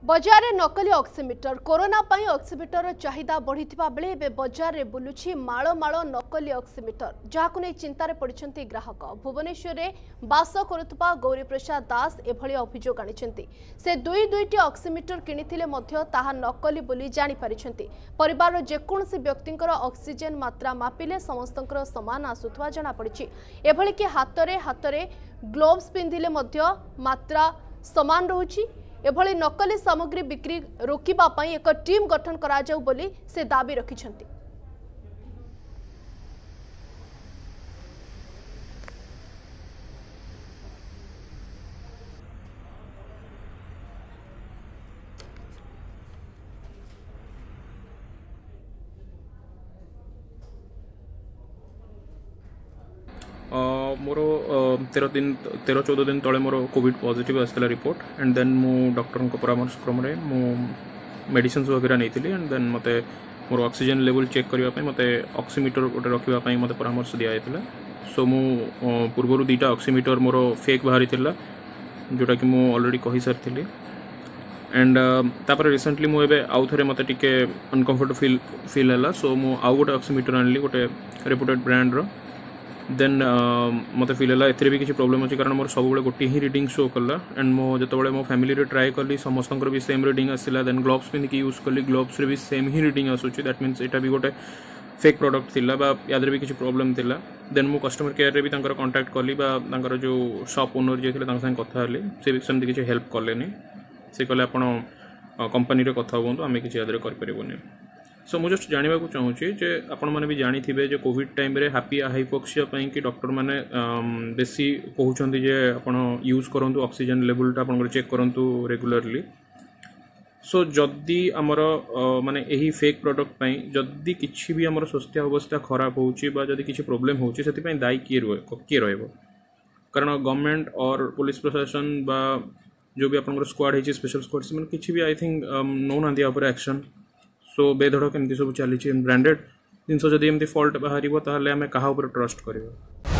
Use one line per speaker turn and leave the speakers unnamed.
बजार में नकली ऑक्सीमीटर कोरोना पाई ऑक्सीमीटर चाहिदा बढ़िथिबा बेले एबे बजार रे बुलुछि माळ माळ नकली ऑक्सीमीटर जहाकु नै चिंतार पड़िछन्ति ग्राहक। भुवनेश्वर रे बास करुतबा गौरी प्रसाद दास एभली अभियोग आनिछन्ति। से दुईटी ऑक्सीमीटर किनिथिले मध्य ताहा नकली बोली जानि पारिछन्ति। परिवार जेकोनसी व्यक्तिंकर ऑक्सीजन मात्रा मापिले समस्तंकर समान आसुथवा जणा पड़िछि। एभली कि हातरे ग्लोव्स पिंधिले मध्य मात्रा समान रहुछि। एभली नकली सामग्री बिक्री रोकिबा पई एक टीम गठन करा जाऊ बोली से दाबी रखिछन्ति।
मोर 13-14 दिन तले मोर कोविड पॉजिटिव आसला रिपोर्ट एंड देन मु डॉक्टर को परामर्श क्रम रे मु मेडिसिन वगैरह नहीं थी एंड देन मते मोर ऑक्सीजन लेवल चेक करबा पई मते ऑक्सीमीटर गोटे रखिबा पई मते परामर्श दिया जायतिला। सो मु पूर्वरु दुईटा ऑक्सीमीटर मोर फेक बाहरी थिला जोटा कि मु ऑलरेडी कहि सारथिली एंड तापर रिसेंटली मु एबे आउ थरे मते टिके अनकंफर्टेबल फील हला। सो मु आउ गोटे ऑक्सीमीटर आनली गोटे रेपुटेड ब्रांड रो देन मत फिल है एथरे भी किसी प्रॉब्लम अच्छी कारण मोर सब गोटे ही रीडिंग शो कला एंड मो जो मो फैमिली रे ट्राई कली समस्त भी सेम रीडिंग आसला। देन ग्लोव्स पिंधिकी यूज कली ग्लोव्स रे भी सेम ही रीडिंग आसूची दैट मीन्स एटा भी गोटे फेक प्रोडक्ट थिला बा यादरे भी किसी प्रॉब्लम थिला। देन मो कस्टमर केयर रे भी तांकर कांटेक्ट कली बा तांकर जो शॉप ओनर जे थिले तांक संग कथा हली से भी सेम किसी हेल्प कलेनी से कहले आपण कंपनी रे कथा होबो आमे किसी यादरे कर परिबोनी। सो मुझे जस्ट जानवा को चाहूँगी जे आपण मैंने भी जानी थे जो कोविड टाइम रे हैप्पी हाइपोक्सिया पई कि डॉक्टर मैंने बेसी कहते जे आपण यूज करंतु ऑक्सीजन लेवलटा आपण चेक करंतु रेगुलरली। सो जदि आमर माने यही फेक प्रोडक्ट पई जदि किछि भी आमर स्वास्थ्य अवस्था खराब होउची बा जदि किछि प्रॉब्लम होउची सेति पई दायी किए रहइबो कारण गवर्नमेंट और पुलिस प्रशासन बा जो भी आपण स्क्वाड है स्पेशल स्क्वाड से माने किछि भी आई थिंक नो ना दिया पर एक्शन। सो बेधड़क एमती सब चली ब्रांडेड जिनस जदि एमती फॉल्ट बाहर ताहले आमे कहा ऊपर ट्रस्ट करिबो।